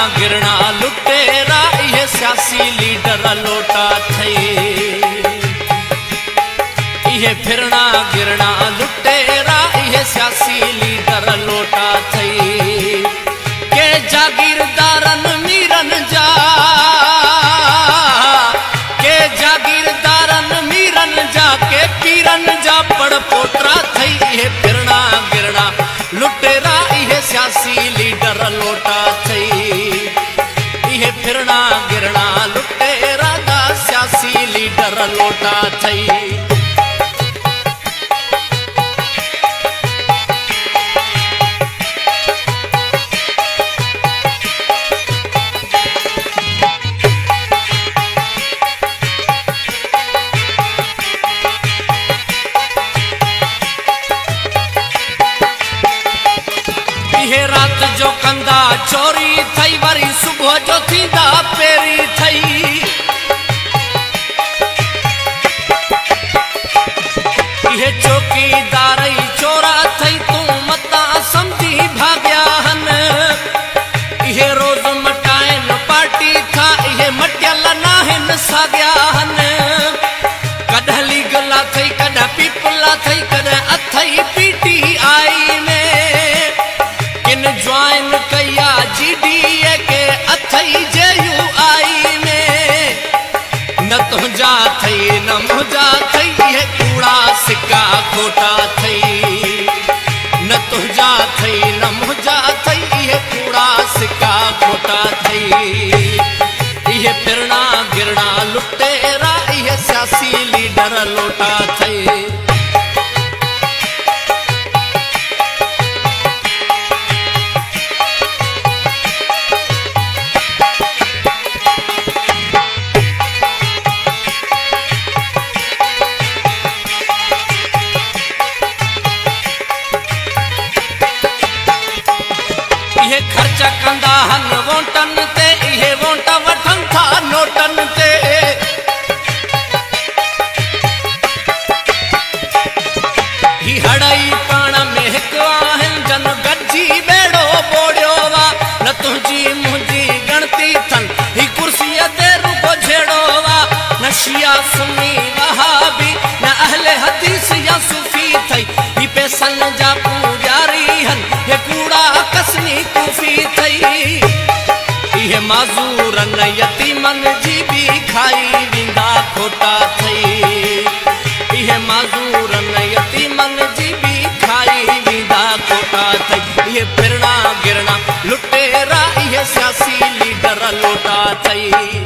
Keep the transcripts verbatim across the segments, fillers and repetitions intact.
गिरना लुटेरा ये सियासी लीडर लोटा थई। ये फिरना गिरना लुटेरा ये सियासी लीडर लोटा थई। के जागीरदारन मीरन जा के जागीरदारन मीरन जा के पीरन जा पड़ पोतरा थई। ये फिरना गिरना लुटेरा ये सियासी लीडर लोटा थई। ये फिरना गिरना लुटेरा दा सियासी लीडर लोटा थई। ये रात जो कंदा चोरी थई वरी सुबह जो थींदा पेरी थई। ये चौकीदार चोरा थई तू मता समझी भाग्या हन। ये रोज मटाइन पार्टी था ये मटियल नाहिन साग्या हन। कॾहिं लीगला थई कॾहिं पीपला थई कॾहिं अथई पीटी आई में। किन ज्वाइन कया जीडीए के अथई जेयू आई में। न तुझा थई न मुझा थई ये कूड़ा सिक्का खोटा थई। न तुझा थई न मुझा थई ये कूड़ा सिक्का खोटा थई। ये फिरना गिरना लुटेरा ये सियासी लीडर लोटा थई। ये खर्चा कंदा हन वोटन ते ये वोट वठन था नोटन ते। ही हड़ाई पाण में हिक आहिन जन गजी बेड़ो बोड़ियो वा। न तुझी मुंहिंजी गणती थन ही कुर्सीअ ते रुगो झेड़ो वा। न शिया सुन्नी वहाबी न अहले हदीस या सूफी थई। ही पैसन जा पूजारी हन ये कूड़ा कसनी कूफी थई। ये माज़ूरन यतीमन जी भी खाई विंदा खोटा थई। ये माज़ूरन यतीमन जी भी खाई विंदा खोटा थई। ये फिरना गिरना लुटेरा ये सियासी लीडर लोटा थई।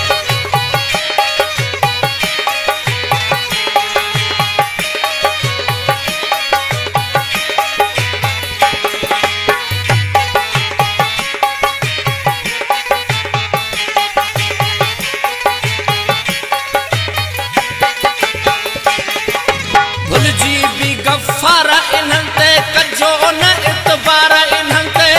भुलजी भी गफ़ार इन्हनि ते कजो न इतबार इन्हनि ते।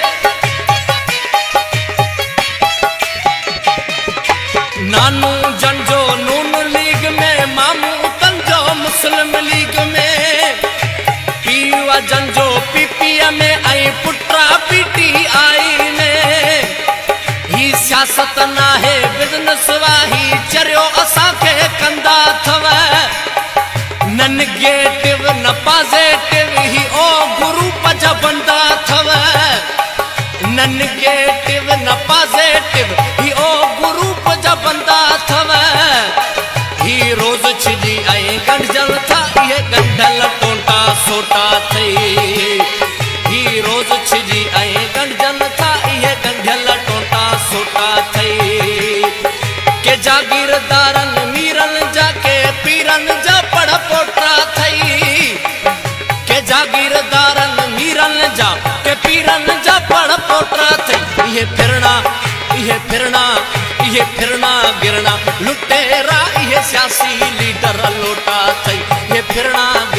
नानू जंजो नून लीग में मामू तंजो मुस्लिम लीग में। पीवा जंजो पीपीए में आई पुट्रा पीटी आई में। ही सियासत नाहे बिज़नेस वाही चरियो असांखे कंदा थव। न निगेटिव न पॉजिटिव ही ओ ग्रुप जा बंदा थव। न निगेटिव न पॉजिटिव ही ओ ग्रुप जा बंदा थव। ही रोज छिजी ऐं गंढजल था ये गंढल टोटा सोटा थई। ही रोज छिजी ऐं गंढजल था ये गंढल टोटा सोटा थई। के जागीरदारन मीरन जा के पीरन जा पड़ पोटरा थई। के जागीरदारन मीरन जा के पीरन जा पड़ पोटरा थई। ये फिरना ये फिरना ये फिरना गिरना लुटेरा ये सियासी लीडर लोटा थई। ये फिरना